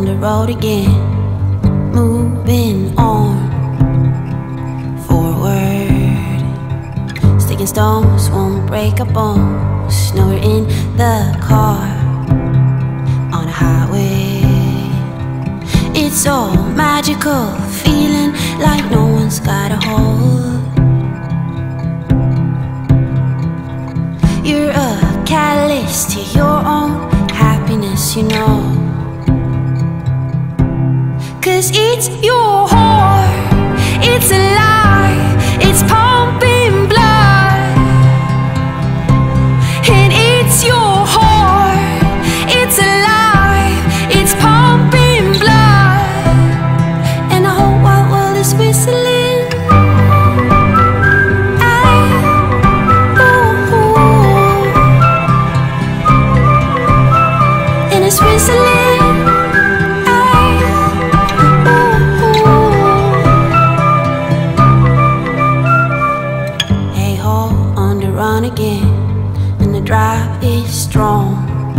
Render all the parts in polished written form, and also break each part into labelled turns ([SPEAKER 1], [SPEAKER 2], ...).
[SPEAKER 1] the road again, moving on forward. Sticking stones won't break our bones. Now we're in the car on a highway. It's so magical, feeling like no one's got a hold. You're a catalyst to your own happiness, you know. 'Cause it's your heart, it's alive, it's pumping blood. And it's your heart, it's alive, it's pumping blood. And the whole wide world is whistling. And it's whistling. Run again, and the drive is strong.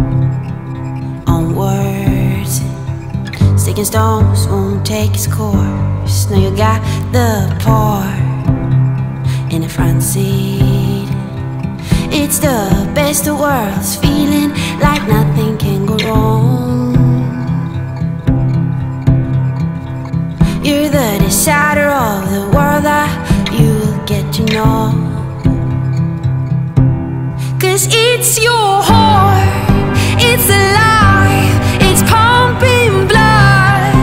[SPEAKER 1] Onwards, sticking stones won't take its course. Now you got the part in the front seat. It's the best of worlds, feeling like nothing can go wrong. You're the decider of the world that you'll get to know. 'Cause it's your heart, it's alive, it's pumping blood.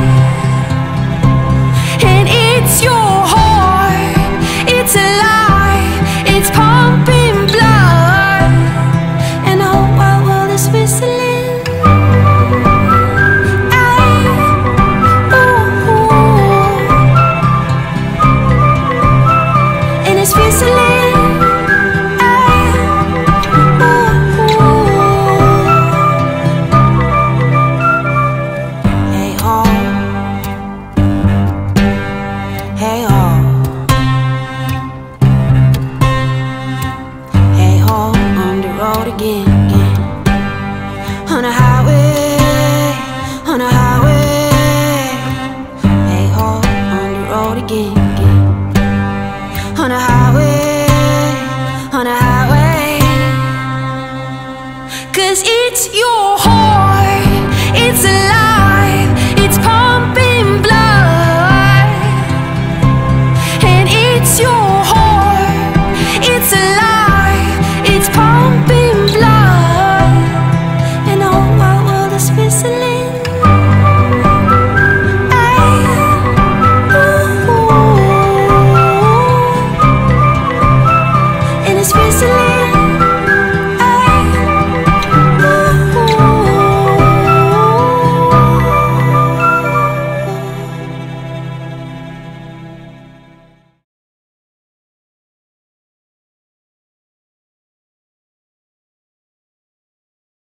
[SPEAKER 1] And it's your heart, it's alive, it's pumping blood. And the whole wide world is whistling. And it's whistling. Hey ho, hey ho, on the road again, on a highway, on a highway. Hey ho, on the road again, on a highway, on a highway. 'Cause it's your heart, it's alive, it's pumping blood. It's your heart, it's alive, it's pumping blood. And the whole wide world is whistling. And it's whistling.